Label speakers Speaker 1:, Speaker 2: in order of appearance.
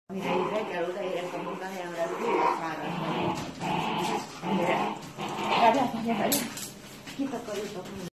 Speaker 1: Mire így reggel odaérek a munkahelyemre, tényleg fáradt vagyok. Várjál, kitakarítottam.